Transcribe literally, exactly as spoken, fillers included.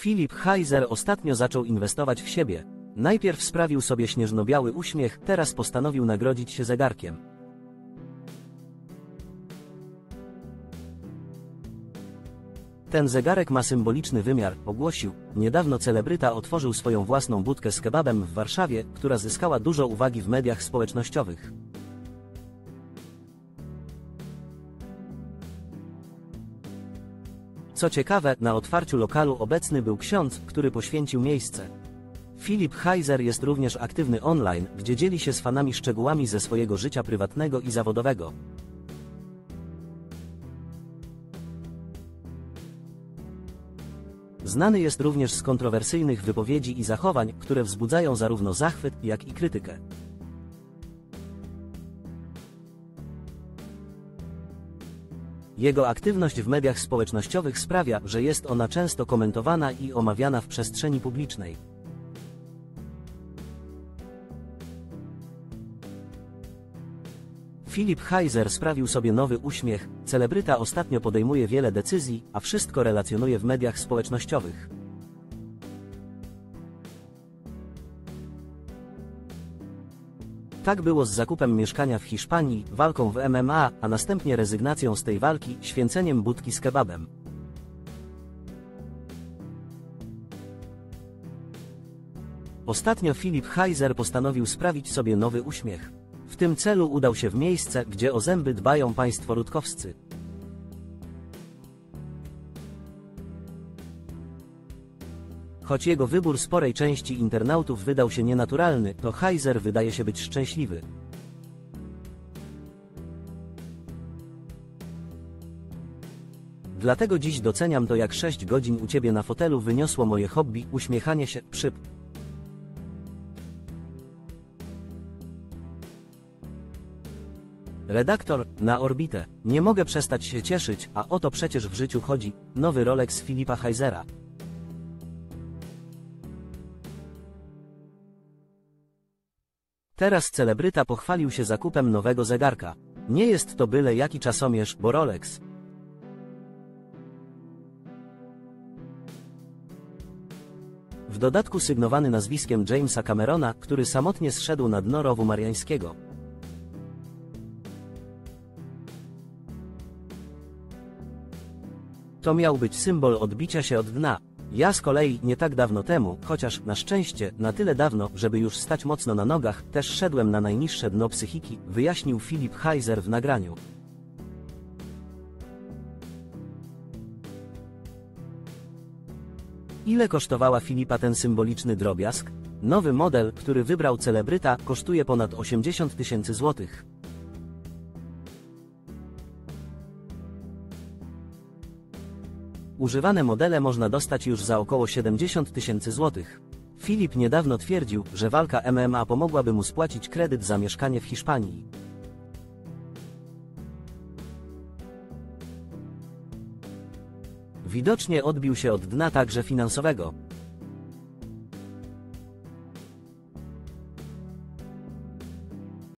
Filip Heiser ostatnio zaczął inwestować w siebie. Najpierw sprawił sobie śnieżno-biały uśmiech, teraz postanowił nagrodzić się zegarkiem. Ten zegarek ma symboliczny wymiar, ogłosił. Niedawno celebryta otworzył swoją własną budkę z kebabem w Warszawie, która zyskała dużo uwagi w mediach społecznościowych. Co ciekawe, na otwarciu lokalu obecny był ksiądz, który poświęcił miejsce. Filip Heiser jest również aktywny online, gdzie dzieli się z fanami szczegółami ze swojego życia prywatnego i zawodowego. Znany jest również z kontrowersyjnych wypowiedzi i zachowań, które wzbudzają zarówno zachwyt, jak i krytykę. Jego aktywność w mediach społecznościowych sprawia, że jest ona często komentowana i omawiana w przestrzeni publicznej. Filip Heiser sprawił sobie nowy uśmiech. Celebryta ostatnio podejmuje wiele decyzji, a wszystko relacjonuje w mediach społecznościowych. Tak było z zakupem mieszkania w Hiszpanii, walką w M M A, a następnie rezygnacją z tej walki, święceniem budki z kebabem. Ostatnio Filip Heiser postanowił sprawić sobie nowy uśmiech. W tym celu udał się w miejsce, gdzie o zęby dbają państwo rutkowscy. Choć jego wybór sporej części internautów wydał się nienaturalny, to Heiser wydaje się być szczęśliwy. Dlatego dziś doceniam to, jak sześć godzin u ciebie na fotelu wyniosło moje hobby, uśmiechanie się, przyp. Redaktor, na orbitę. Nie mogę przestać się cieszyć, a o to przecież w życiu chodzi. Nowy Rolex Filipa Heisera. Teraz celebryta pochwalił się zakupem nowego zegarka. Nie jest to byle jaki czasomierz, bo Rolex. W dodatku sygnowany nazwiskiem Jamesa Camerona, który samotnie zszedł na dno rowu mariańskiego. To miał być symbol odbicia się od dna. Ja z kolei nie tak dawno temu, chociaż na szczęście na tyle dawno, żeby już stać mocno na nogach, też szedłem na najniższe dno psychiki, wyjaśnił Filip Heiser w nagraniu. Ile kosztowała Filipa ten symboliczny drobiazg? Nowy model, który wybrał celebryta, kosztuje ponad osiemdziesiąt tysięcy złotych. Używane modele można dostać już za około siedemdziesiąt tysięcy złotych. Filip niedawno twierdził, że walka M M A pomogłaby mu spłacić kredyt za mieszkanie w Hiszpanii. Widocznie odbił się od dna także finansowego.